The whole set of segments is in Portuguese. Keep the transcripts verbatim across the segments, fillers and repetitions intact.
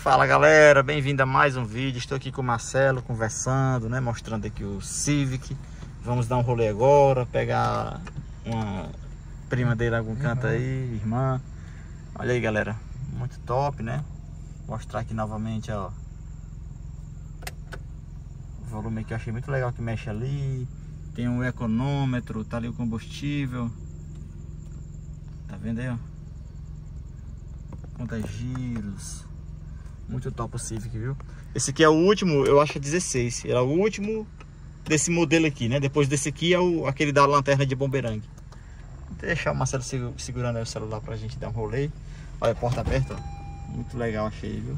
Fala galera, bem-vindo a mais um vídeo. Estou aqui com o Marcelo conversando, né? Mostrando aqui o Civic. Vamos dar um rolê agora, pegar uma prima dele em algum canto aí, irmã. Olha aí galera, muito top, né? Mostrar aqui novamente, ó, o volume que eu achei muito legal que mexe ali. Tem um econômetro, tá ali o combustível. Tá vendo aí, ó? Quantos giros. Muito top o Civic, viu? Esse aqui é o último, eu acho que é dezesseis. Ele é o último desse modelo aqui, né? Depois desse aqui é o, aquele da lanterna de bumerangue. Vou deixar o Marcelo segurando aí o celular pra gente dar um rolê. Olha a porta aberta, ó. Muito legal, achei, viu?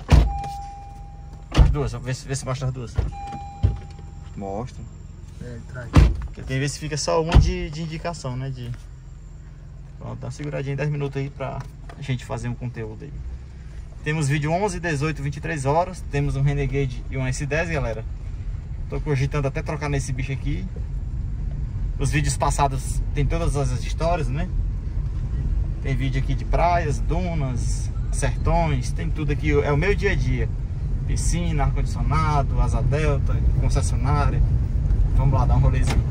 As duas, vê se, vê se mostra as duas. Mostra. É, traz. Porque tem vezes que fica só uma de, de indicação, né? De... Pronto, dá uma seguradinha em dez minutos aí pra gente fazer um conteúdo aí. Temos vídeo onze, dezoito, vinte e três horas. Temos um Renegade e um S dez, galera. Tô cogitando até trocar nesse bicho aqui. Os vídeos passados tem todas as histórias, né? Tem vídeo aqui de praias, dunas, sertões. Tem tudo aqui, é o meu dia a dia. Piscina, ar-condicionado, asa delta, concessionária. Vamos lá, dar um rolezinho.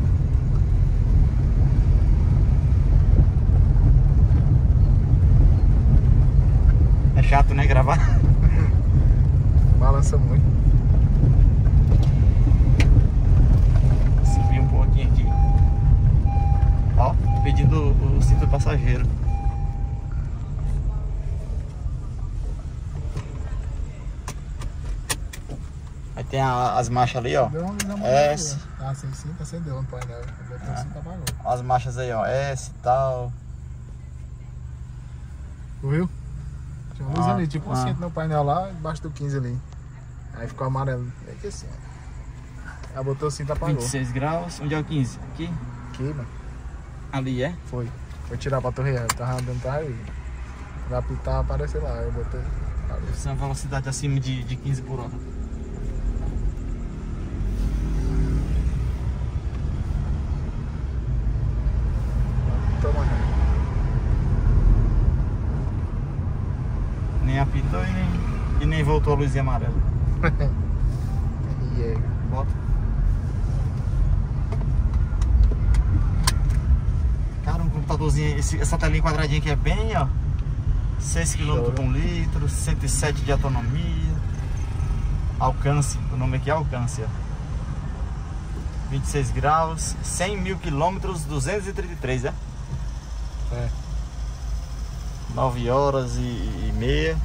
É chato, né, gravar? Balança muito. Subir um pouquinho aqui. Ó, pedindo o, o cinto passageiro. Aí tem a, as marchas ali, ó. Deu uma S. Ah, sim, sim, acendeu no painel. Botou o cinto, apagou. As marchas aí, ó. S e tal. Tu viu? Tinha uma luz Ah, ali, tipo um ah. cinto no painel lá, embaixo do quinze ali. Aí ficou amarelo, meio que assim, ó. Aí botou o cinto, apagou. vinte e seis graus. Onde é o quinze? Aqui? Aqui, mano. Ali, é? Foi. Foi tirar pra torre real. Tava andando, tava aí. Vai apitar, apareceu lá. Eu botei. Parou. Essa é uma velocidade acima de, de quinze por hora. Toma, né? Nem apitou e nem, e nem voltou a luzinha amarela. E aí? Bota. Cara, um computadorzinho, esse, essa telinha quadradinha aqui é bem, ó. seis quilômetros por litro, cento e sete de autonomia. Alcance, o nome aqui é alcance, ó. vinte e seis graus, cem mil quilômetros, duzentos e trinta e três, é? É. nove horas e, e meia.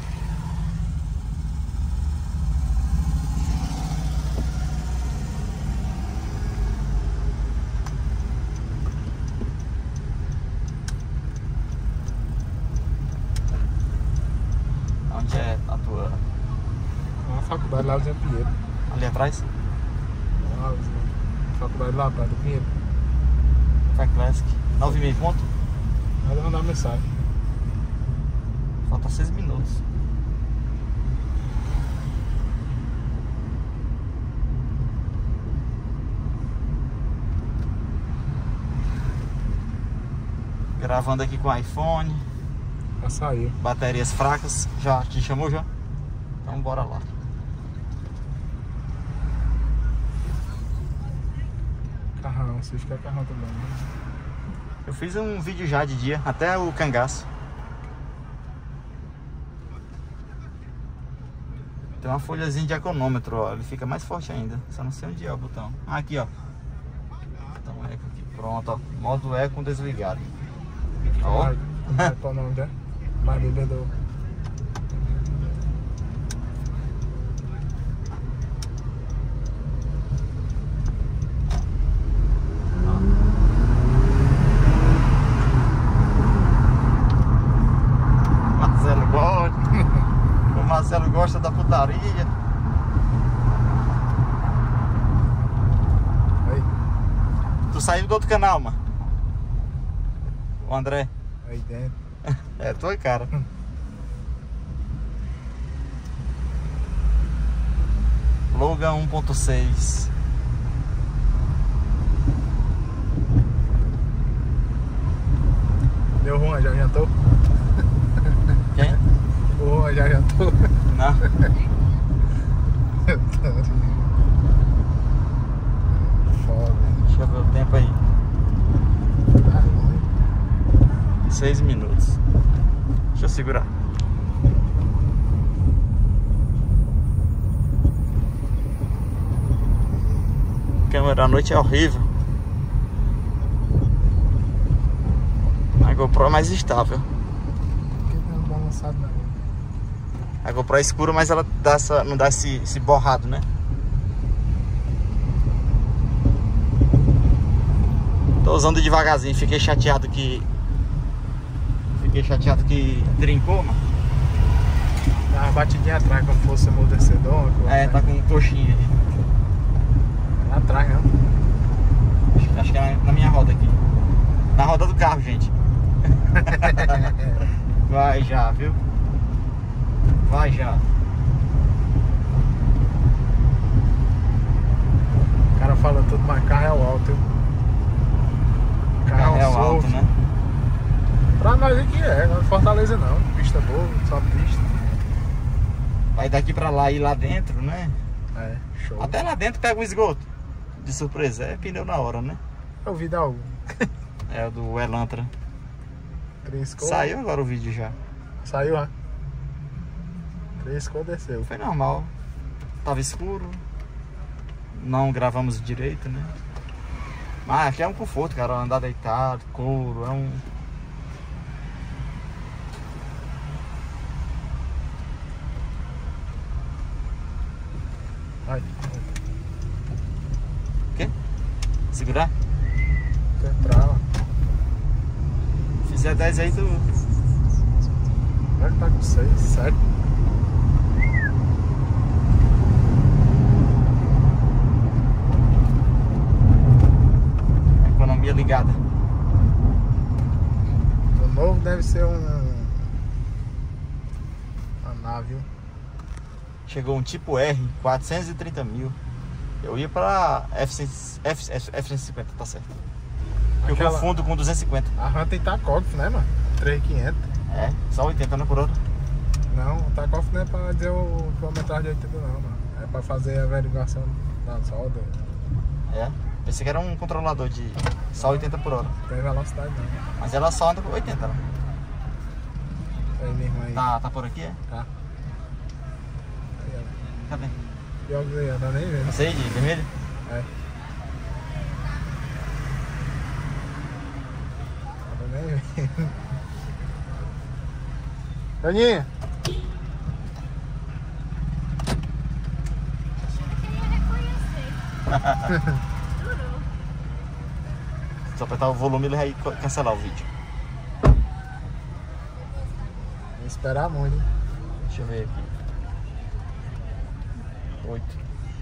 Onde é a tua? Uma faculdade lá do Pinheiro. Ali atrás? Lá, faculdade lá, perto do Pinheiro. Fire Classic. nove e meia ponto? Vai mandar mensagem. Falta seis minutos. Gravando aqui com o iPhone. Já saiu. Baterias fracas. Já te chamou já? Então bora lá. Carrão, se ficar carrão também. Né? Eu fiz um vídeo já de dia, até o cangaço. Tem uma folhazinha de econômetro, ó. Ele fica mais forte ainda. Só não sei onde é o botão. Ah, aqui, ó. Então, eco aqui. Pronto, ó. Modo eco desligado. Ó. Qual o nome dela? Mais bebedor. Marcelo gosta. O Marcelo gosta da putaria. Aí, Tu saiu do outro canal, mano. O André. aí dentro. É tua cara. Logan um ponto seis. Deu ruim, já jantou? Quem? O Juan já jantou? Não. Foda. Deixa eu ver o tempo aí. Tá ruim. Seis minutos. Deixa eu segurar. Câmera à noite é horrível. A GoPro é mais estável. Por que não balançado não? A GoPro é escura, mas ela dá essa, não dá esse, esse borrado, né? Tô usando devagarzinho, fiquei chateado que... Fiquei chateado que trincou, mano. Dá uma batidinha atrás, como fosse amortecedor. É, tá com coxinha aí. Lá atrás, não? Acho, acho que é na minha roda aqui. Na roda do carro, gente. Vai já, viu? Vai já. O cara fala tudo, mas carro é o alto. Carro É o alto, né? Pra nós aqui é, não é Fortaleza não. Pista boa, só pista. Vai daqui pra lá e lá dentro, né? É, show. Até lá dentro pega um esgoto. De surpresa, é pneu na hora, né? Eu vi da um. É o do Elantra. Três cores. Saiu agora o vídeo já. Saiu, ó. Três cores desceu. Foi normal. Tava escuro. Não gravamos direito, né? Mas aqui é um conforto, cara. Andar deitado, couro, é um... Ai, O quê? Segurar? central. Fizer dez aí, tu... Vai que tá com seis, sete. Economia ligada. O novo deve ser um... uma nave. Chegou um tipo R, quatrocentos e trinta mil. Eu ia pra F cento e cinquenta, tá certo. Eu Aquela- confundo com duzentos e cinquenta. A Hunter Tacoff, né, mano? três mil e quinhentos. É, só oitenta, né, por hora? Não, o Tacoff não é pra dizer o quilometragem de oitenta não, mano. É pra fazer a averiguação das rodas. É. Pensei que era um controlador de só oitenta por hora. Não tem velocidade não. Mas ela só anda com oitenta, né? Aí mesmo aí. Tá, tá por aqui, é? Tá. Aí, ó. Cadê? Jogos aí, ó, tá nem vendo. Essa aí, de vermelho? É. Tá nem vendo. Daninha! Só apertar o volume e ele vai cancelar o vídeo. Vou esperar muito, hein? Deixa eu ver aqui. Oito.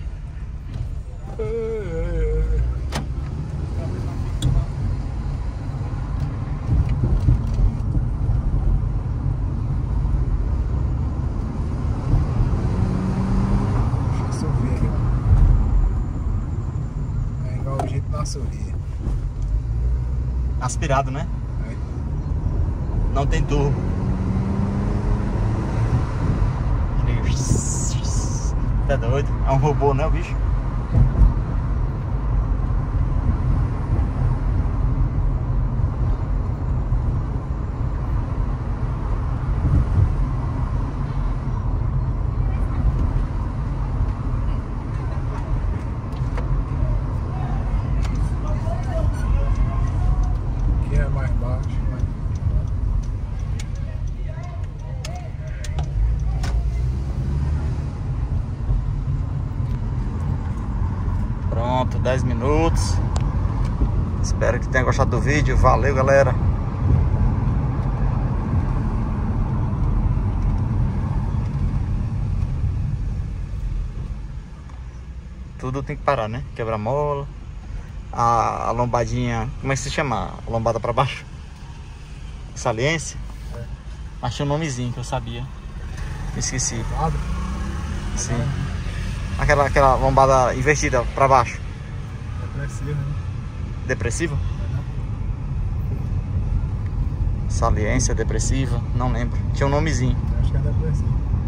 Deixa eu subir aqui, ó. É igual o Jeep na subida. Aspirado, né? Aí. Não tem turbo. Ele... Tá doido? É um robô, né, o bicho? Aqui é mais baixo, mas... Pronto, dez minutos. Espero que tenha gostado do vídeo. Valeu, galera. Tudo tem que parar, né? Quebra-mola. A, a lombadinha, como é que se chama? A lombada pra baixo? Saliência? É. Mas tinha um nomezinho que eu sabia. Esqueci. Lado? Sim. Aquela, aquela lombada invertida pra baixo. Depressivo, né? Depressiva? Saliência, depressiva, não lembro. Tinha um nomezinho. Acho que é depressivo.